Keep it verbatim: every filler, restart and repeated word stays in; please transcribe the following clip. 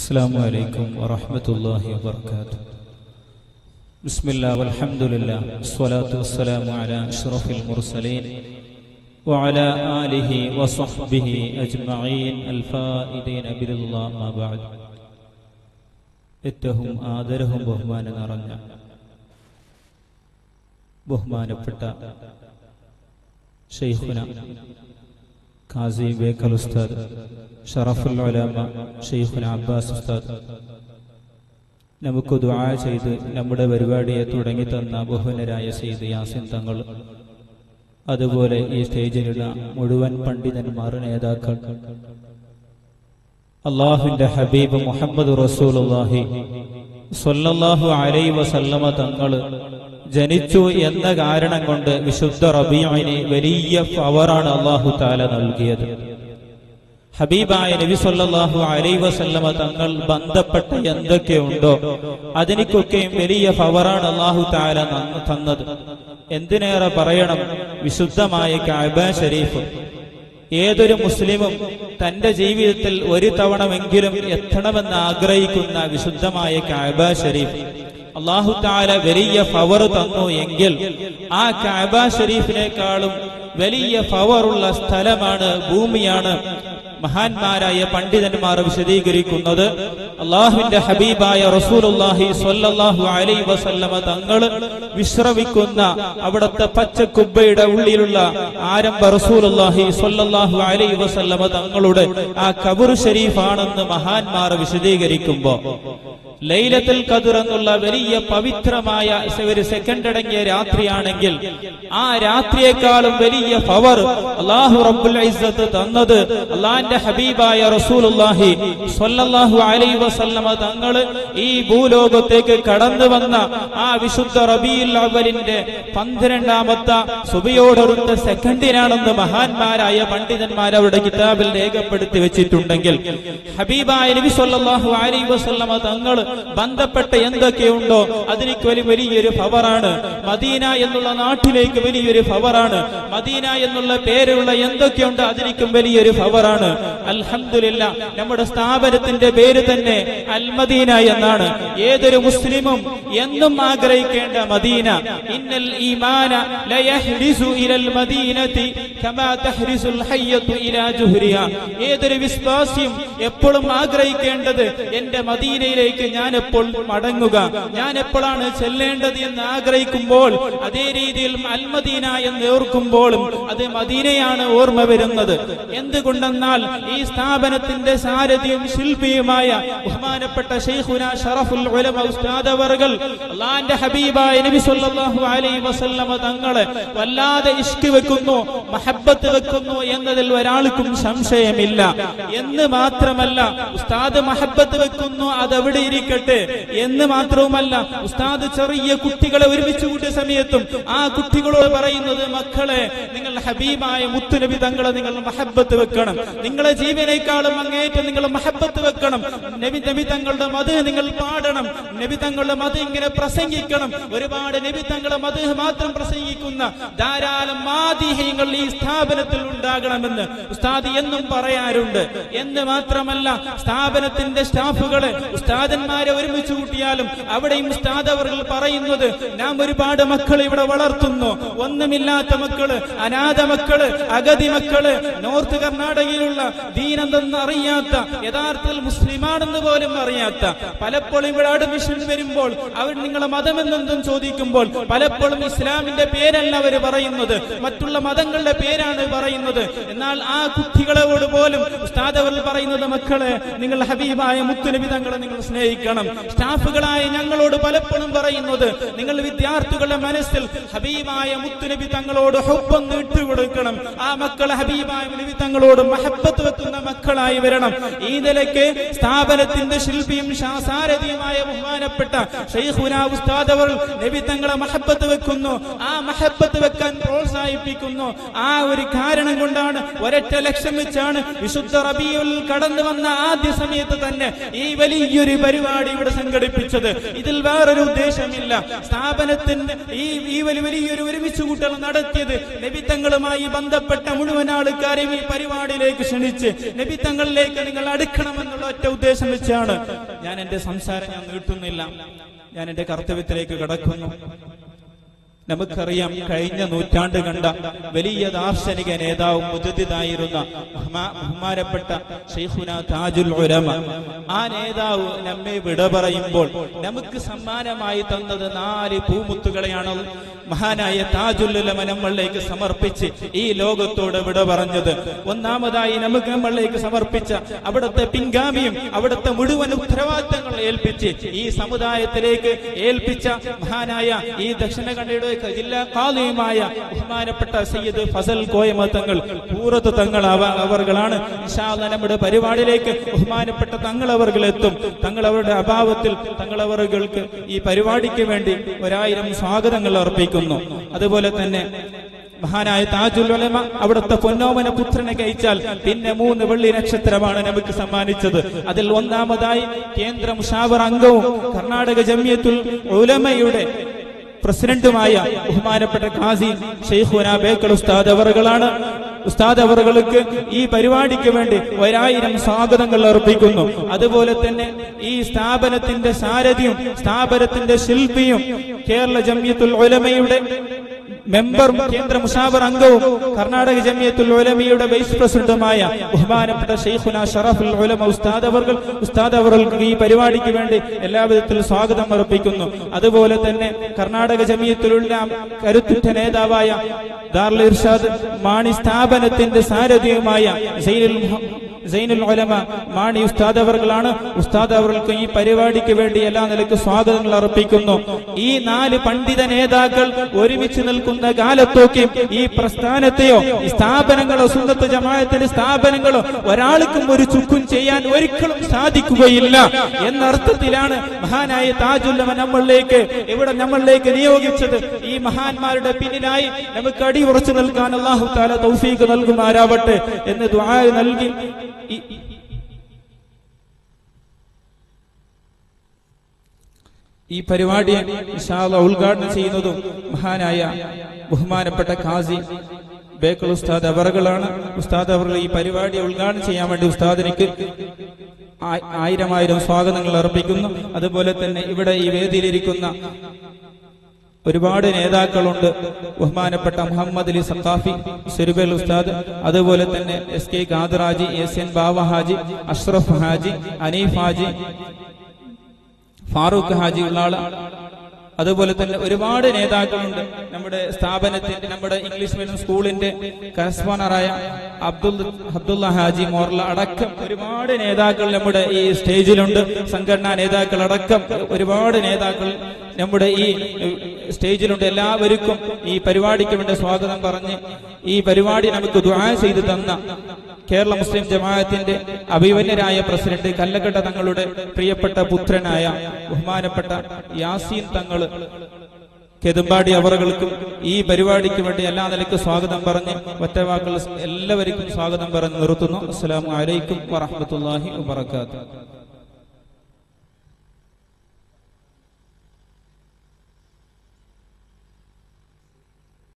السلام عليكم ورحمة الله وبركاته. بسم الله والحمد لله والصلاة والسلام على أشرف المرسلين وعلى آله وصحبه أجمعين الفائزين برضا الله ما بعد. ഏറ്റവും ആദരവും ബഹുമാനം നിറഞ്ഞ ബഹുമാനപ്പെട്ട ശൈഖുന ഖാസി ബേക്കൽ ഉസ്താദ് ഷറഫുൽ ഉലമ ശൈഖുന അബ്ബാസ് ഉസ്താദ് നമുക്ക് ദുആ ചെയ്ത് നമ്മുടെ പരിപാടിയെ തുടങ്ങി തന്ന ബഹുമാനരായ സയ്യിദ് യാസിൻ തങ്ങൾ, അതുപോലെ ഈ സ്റ്റേജിലുള്ള മുഴുവൻ പണ്ഡിതന്മാർ, നേതാക്കൾ, അല്ലാഹുവിന്റെ ഹബീബ് മുഹമ്മദ് റസൂലുള്ളാഹി സ്വല്ലല്ലാഹു അലൈഹി വസല്ലമ തങ്ങൾ ജനിച്ചു എന്ന കാരണം കൊണ്ട് വിശുദ്ധ റബീഇന് വലിയ പവറാണ് അല്ലാഹു തആല നൽകിയത്. ഹബീബായ നബി സല്ലല്ലാഹു അലൈഹി വസല്ലമ തങ്ങൾ ബന്ധപ്പെട്ട എന്തൊക്കെയുണ്ടോ അതിനൊക്കെയും വലിയ പവറാണ് അല്ലാഹു തആല തന്നത്. എന്തിനേറെ പറയണം, വിശുദ്ധമായ കഅബ ശരീഫ് ഏതൊരു മുസ്ലിമും തന്റെ ജീവിതത്തിൽ ഒരു തവണമെങ്കിലും എത്തണമെന്ന് ആഗ്രഹിക്കുന്ന വിശുദ്ധമായ കഅബ ശരീഫ് അല്ലാഹു തആല വലിയ പവർ തന്നു എങ്കിൽ ആ കഅബ ശരീഫിനേക്കാളും വലിയ പവറുള്ള സ്ഥലമാണ്, ഭൂമിയാണ് മഹാന്മാരായ പണ്ഡിതന്മാർ വിശദീകരിക്കുന്നത്. അല്ലാഹുവിന്റെ ഹബീബായ റസൂലുള്ളാഹി സ്വല്ലല്ലാഹു അലൈഹി വസല്ലമ തങ്ങൾ വിശ്രമിക്കുന്ന അവിടുത്തെ പച്ചക്കുബ്ബയുടെ ഉള്ളിലുള്ള ആരംഭ റസൂലുള്ളാഹി സ്വല്ലല്ലാഹു അലൈഹി വസല്ലമ തങ്ങളുടെ ആ ഖബർ ശരീഫാണെന്ന് മഹാന്മാർ വിശദീകരിക്കുമ്പോൾ ലൈലത്തുൽ ഖദ്ർ എന്നുള്ള വലിയ പവിത്രമായ ഒരു സെക്കൻഡ് അടങ്ങിയ രാത്രിയാണെങ്കിൽ ആ രാത്രിയേക്കാളും വലിയ പവർ അല്ലാഹു റബ്ബുൽ ഇസ്സത്ത് തന്നത് അല്ലാഹുവിന്റെ ഹബീബായ റസൂലുള്ളാഹി സ്വല്ലല്ലാഹു അലൈഹി വസല്ലമ തങ്ങൾ ഈ ഭൂലോകത്തേക്ക് കടന്നു വന്ന ആ വിശുദ്ധ റബീഉൽ അവ്വലിന്റെ പന്ത്രണ്ടാമത്തെ സുബഹിയോടടുത്ത സെക്കൻഡിനാണെന്ന് മഹാന്മാരായ പണ്ഡിതന്മാർ അവരുടെ കിതാബിൽ രേഖപ്പെടുത്തി വെച്ചിട്ടുണ്ടെങ്കിൽ ഹബീബായ നബി സ്വല്ലല്ലാഹു അലൈഹി വസല്ലമ തങ്ങൾ ബന്ധപ്പെട്ട എന്തൊക്കെയുണ്ടോ അതിലേക്ക് വലിയ വലിയൊരു പവറാണ്. മദീന എന്നുള്ള നാട്ടിലേക്ക് വലിയൊരു പവറാണ്. മദീന എന്നുള്ള പേരുള്ള എന്തൊക്കെയുണ്ട് അതിലേക്കും വലിയൊരു പവറാണ്. അൽഹംദുലില്ലാ, നമ്മുടെ സ്ഥാപനത്തിന്റെ പേര് തന്നെ അൽ മദീന എന്നാണ്. ഏതൊരു മുസ്ലിമും എന്നും ആഗ്രഹിക്കേണ്ട മദീന. ഇന്നൽ ഈമാന ലയഹ്രിസു ഇലൽ മദീനതി കമാ തഹ്രിസുൽ ഹയ്യതു ഇലാ ജുഹ്രിഹാ. ഏതൊരു വിശ്വാസിയും എപ്പോഴും ആഗ്രഹിക്കേണ്ടത് എന്റെ മദീനയിലേക്ക് ഞാൻ എപ്പോൾ മടങ്ങുക, ഞാൻ എപ്പോഴാണ് ചെല്ലേണ്ടത് എന്ന് ആഗ്രഹിക്കുമ്പോൾ അതേ രീതിയിൽ അൽ മദീന എന്ന് ഓർക്കുമ്പോഴും അത് മദീനയാണ് ഓർമ്മ വരുന്നത്. എന്തുകൊണ്ടെന്നാൽ ഈ സ്ഥാപനത്തിന്റെ സാരഥിയും ശില്പിയുമായ ബഹുമാനപ്പെട്ട ശൈഖുന ഷറഫുൽ ഉലമ ഉസ്താദ് അവർകൾ അല്ലാഹുവിന്റെ ഹബീബായ നബി സല്ലല്ലാഹു അലൈഹി വസല്ലമ തങ്ങളെ വല്ലാതെ ഇഷ്ക് വെക്കുന്നു, മഹബ്ബത്ത് വെക്കുന്നു എന്നതിൽ ഒരാൾക്കും സംശയമില്ല. എന്ന് മാത്രമല്ല, ഉസ്താദ് മഹബ്ബത്ത് വെക്കുന്നു അതെവിടെ ഇരിക്കട്ടെ എന്ന് മാത്രവുമല്ല, ഉസ്താദ് ചെറിയ കുട്ടികളെ ഒരുമിച്ച് കൂട്ടിയ സമയത്തും ആ കുട്ടികളോട് പറയുന്നത്, മക്കളെ നിങ്ങൾ ഹബീബായ മുത്തുനബി തങ്ങളെ നിങ്ങൾ മഹബ്ബത്ത് വെക്കണം, നിങ്ങളെ ജീവനേക്കാളും അങ്ങേറ്റം നിങ്ങൾ മഹബ്ബത്ത് വെക്കണം, നബി നബി തങ്ങളുടെ മദ്ഹ് നിങ്ങൾ പാടണം, നബി തങ്ങളുടെ മദ്ഹ് ഇങ്ങനെ പ്രസംഗിക്കണം. ഒരുപാട് നബി തങ്ങളുടെ മദ്ഹ് മാത്രം പ്രസംഗിക്കുന്ന ധാരാളം മാദിഹ്യങ്ങൾ ഈ സ്ഥാപനത്തിൽ ഉണ്ടാകണമെന്ന് ഉസ്താദ് എന്നും പറയാറുണ്ട്. എന്ന് മാത്രമല്ല, സ്ഥാപനത്തിന്റെ സ്റ്റാഫുകളെ ഉസ്താദന്മാരെ ഒരുമിച്ച് കൂട്ടിയാലും അവിടെയും ഉസ്താദ് അവർ പറയുന്നത്, നാം ഒരുപാട് മക്കൾ ഇവിടെ വളർത്തുന്നു, ഒന്നുമില്ലാത്ത മക്കള്, അനാഥ മക്കള്, അഗതി മക്കള്, നോർത്ത് കർണാടകയിലുള്ള ദീനെന്തെന്ന് അറിയാത്ത, യഥാർത്ഥത്തിൽ മുസ്ലിമാണെന്ന് പോലും അറിയാത്ത, പലപ്പോഴും ഇവിടെ അഡ്മിഷൻ വരുമ്പോൾ അവർ നിങ്ങളെ മതമെന്നെന്തും ചോദിക്കുമ്പോൾ പലപ്പോഴും ഇസ്ലാമിന്റെ പേരല്ല അവർ പറയുന്നത്, മറ്റുള്ള മതങ്ങളുടെ പേരാണ് പറയുന്നത്. എന്നാൽ ആ കുട്ടികളോട് പോലും ഉസ്താദ് അവർ പറയുന്നത്, മക്കളെ നിങ്ങൾ ഹബീബായ മുത്തുനബി തങ്ങളെ നിങ്ങൾ സ്നേഹിക്കണം. സ്റ്റാഫുകളായ ഞങ്ങളോട് പലപ്പോഴും പറയുന്നത്, നിങ്ങൾ വിദ്യാർത്ഥികളുടെ മനസ്സിൽ ഹബീബായ മുത്തുനബി തങ്ങളോട് ഹുബ്ബൊന്ന് ഇട്ടുകൊടുക്കണം, ആ മക്കളെ ഹബീബായ നബി തങ്ങളോട് മഹബ്ബത്ത് വെക്കുന്ന മക്കളായി വരണം. ഈ നിലയ്ക്ക് സ്ഥാപനത്തിന്റെ ശില്പിയും സാരഥിയുമായ ബഹുമാനപ്പെട്ട ശൈഖുനാ ഉസ്താദ് അവർ നബി തങ്ങളെ മഹബ്ബത്ത് വെക്കുന്നു, ആ മഹബ്ബത്ത് വെക്കാൻ പ്രോത്സാഹിപ്പിക്കുന്നു. ആ ഒരു കാരണം കൊണ്ടാണ്, ഒരൊറ്റ ലക്ഷ്യം വെച്ചാണ് വിശുദ്ധ റബീഉൽ കടന്നു വന്ന ആദ്യ സമയത്ത് തന്നെ ഈ വലിയൊരു പരിപാടി പരിപാടി ഇവിടെ സംഘടിപ്പിച്ചത്. ഇതിൽ വേറൊരു ഉദ്ദേശമില്ല. സ്ഥാപനത്തിന് ഈ ഈ വലിയ വലിയൊരു ഒരുമിച്ച് കൂട്ടൽ നടത്തിയത് നബിത്തങ്ങളുമായി ബന്ധപ്പെട്ട മുഴുവൻ ആൾക്കാരെയും ഈ പരിപാടിയിലേക്ക് ക്ഷണിച്ച് നബിത്തങ്ങളിലേക്ക് നിങ്ങൾ അടുക്കണമെന്നുള്ള ഒറ്റ ഉദ്ദേശം വെച്ചാണ്. ഞാൻ എന്റെ സംസാരം ഞാൻ നീട്ടുന്നില്ല, ഞാൻ എന്റെ കർത്തവ്യത്തിലേക്ക് കടക്കുന്നു. നമുക്കറിയാം, കഴിഞ്ഞ നൂറ്റാണ്ട് കണ്ട വലിയ ദാർശനിക നേതാവും മുജദ്ദിദായിരുന്ന ബഹുമാനപ്പെട്ട ശൈഖുന താജുൽ ഉലമ, ആ നേതാവ് നമ്മെ വിട പറയുമ്പോൾ നമുക്ക് സമ്മാനമായി തന്നത് നാല് പൂമുത്തുകളെയാണ് മഹാനായ താജുൽ ഉലമ നമ്മളിലേക്ക് സമർപ്പിച്ച് ഈ ലോകത്തോട് വിട പറഞ്ഞത്. ഒന്നാമതായി നമുക്ക് നമ്മളിലേക്ക് സമർപ്പിച്ച അവിടുത്തെ പിൻഗാമിയും അവിടുത്തെ മുഴുവൻ ഉത്തരവാദിത്തങ്ങൾ ഏൽപ്പിച്ച് ഈ സമുദായത്തിലേക്ക് ഏൽപ്പിച്ച മഹാനായ ഈ ദക്ഷിണകന്നഡയുടെ ജില്ലാ ഖാദിയുമായ ബഹുമാനപ്പെട്ട സയ്യിദ് ഫസൽ കോയമ തങ്ങൾ, പൂറത്ത് തങ്ങൾ അവർകളാണ്. ഇൻഷാ അല്ലാഹ് നമ്മുടെ പരിപാടിയിലേക്ക് ബഹുമാനപ്പെട്ട തങ്ങൾ അവർകൾ എത്തും. തങ്ങൾ അവരുടെ അഭാവത്തിൽ തങ്ങൾ അവർക്ക് ഈ പരിപാടിക്ക് വേണ്ടി ഒരായിരം സ്വാഗതങ്ങൾ അർപ്പിക്കുന്നു. അതുപോലെ തന്നെ മഹാനായ താജുൽ ഉലമ അവിടുത്തെ പൊന്നോമന പുത്രനെ കഴിച്ചാൽ പിന്നെ മൂന്ന് വെള്ളി നക്ഷത്രമാണ് നമുക്ക് സമ്മാനിച്ചത്. അതിൽ ഒന്നാമതായി കേന്ദ്ര മുഷാവർ അംഗവും കർണാടക ജമിയത്തുൽ ഉലമയുടെ പ്രസിഡന്റുമായ ബഹുമാനപ്പെട്ട ഖാസി ശൈഖുന ബേക്കൽ ഉസ്താദ് അവറുകളാണ്. ഉസ്താദ് അവറുകൾക്ക് ഈ പരിപാടിക്ക് വേണ്ടി ഒരായിരം സ്വാഗതങ്ങൾ അർപ്പിക്കുന്നു. അതുപോലെ തന്നെ ഈ സ്ഥാപനത്തിന്റെ സാരഥിയും സ്ഥാപനത്തിന്റെ ശില്പിയും കേരള ജമിയത്തുൽ ഉലമയുടെ മെമ്പറും കേന്ദ്ര മുഷാവർ അംഗവും കർണാടക ജമിയത്തുൽ ഉലമയുടെ വൈസ് പ്രസിഡന്റുമായ ബഹുമാനപ്പെട്ട ശൈഖുന ഷറഫുൽ ഉലമ ഉസ്താദ് അവർകൾ ഉസ്താദ് അവർക്ക് ഈ പരിപാടിക്ക് വേണ്ടി എല്ലാവിധത്തിലും സ്വാഗതം അർപ്പിക്കുന്നു. അതുപോലെ തന്നെ കർണാടക ജമിയത്തുൽ ഉലമ കരുത്തുറ്റ നേതാവായ ദാറുൽ ഇർഷാദ് മാണി സ്ഥാപനത്തിന്റെ സാരഥിയുമായ സൈനുൽ സൈനുൽ ഉലമ മാണി ഉസ്താദ് അവർകളാണ്. ഉസ്താദ് അവർക്ക് ഈ പരിപാടിക്ക് വേണ്ടി എല്ലാ നിലയ്ക്ക് സ്വാഗതങ്ങൾ അർപ്പിക്കുന്നു. ഈ നാല് പണ്ഡിത നേതാക്കൾ ഒരുമിച്ച് നിൽക്കുന്ന കാലത്തൊക്കെ ഈ പ്രസ്ഥാനത്തെയോ ഈ സ്ഥാപനങ്ങളോ സുന്നത്ത് ജമാഅത്തിന്റെ സ്ഥാപനങ്ങളോ ഒരാൾക്കും ഒരു ചുക്കും ചെയ്യാൻ ഒരിക്കലും സാധിക്കുകയില്ല എന്നർത്ഥത്തിലാണ് മഹാനായ താജുൽ ഉലമ നമ്മളിലേക്ക് ഇവിടെ നമ്മളിലേക്ക് നിയോഗിച്ചത്. ഈ മഹാന്മാരുടെ പിന്നിലായി നമുക്ക് അടിയുറച്ചു നിൽക്കാൻ അല്ലാഹു തആല തൗഫീഖ് നൽകുമാറാവട്ടെ എന്ന് ദുആ നൽകി ഈ പരിപാടിയെ ഇൻഷാ അല്ലാഹ് ഉദ്ഘാടനം ചെയ്യുന്നതും മഹാനായ ബഹുമാനപ്പെട്ട ഖാസി ബേക്കൽ ഉസ്താദ് അവറുകളാണ്. ഉസ്താദ് അവറുകൾ ഈ പരിപാടി ഉദ്ഘാടനം ചെയ്യാൻ വേണ്ടി ഉസ്താദിനിക്ക് ആയിരം ആയിരം സ്വാഗതങ്ങൾ അർപ്പിക്കുന്നു. അതുപോലെ തന്നെ ഇവിടെ ഈ വേദിയിലിരിക്കുന്ന ഒരുപാട് നേതാക്കളുണ്ട്. ബഹുമാനപ്പെട്ട മുഹമ്മദ് അലി സഖാഫി സെരുബൽ ഉസ്താദ്, അതുപോലെ തന്നെ S K Khader Haji, S N Bava Haji, Ashraf Haji, Aneef Haji, Farooq Haji Ullal, അതുപോലെ തന്നെ ഒരുപാട് നേതാക്കളുണ്ട്. നമ്മുടെ സ്ഥാപനത്തിന്റെ നമ്മുടെ ഇംഗ്ലീഷ് മീഡിയം സ്കൂളിന്റെ കറസ്പോണ്ടറായ അബ്ദുൽ അബ്ദുള്ള ഹാജി മോർല അടക്കം ഒരുപാട് നേതാക്കൾ നമ്മുടെ ഈ സ്റ്റേജിലുണ്ട്. സംഘടനാ നേതാക്കൾ അടക്കം ഒരുപാട് നേതാക്കൾ നമ്മുടെ ഈ സ്റ്റേജിലുണ്ട്. എല്ലാവർക്കും ഈ പരിപാടിക്ക് വേണ്ടി സ്വാഗതം പറഞ്ഞ് ഈ പരിപാടി നമുക്ക് ദുആ ചെയ്തു തന്ന കേരള മുസ്ലിം ജമാഅത്തിന്റെ അഭിമന്യരായ പ്രസിഡന്റ് കല്ലക്കട്ട തങ്ങളുടെ പ്രിയപ്പെട്ട പുത്രനായ ബഹുമാനപ്പെട്ട യാസീൻ തങ്ങൾ കെതുമ്പാടി അവറുകൾക്കും ഈ പരിപാടിക്ക് വേണ്ടി എല്ലാ നിലയ്ക്കും സ്വാഗതം പറഞ്ഞ് ഒറ്റവാക്കൾ എല്ലാവർക്കും സ്വാഗതം പറഞ്ഞ് നിർത്തുന്നു. അസ്സലാമു അലൈക്കും വറഹ്മത്തുള്ളാഹി വബറകാതുഹു.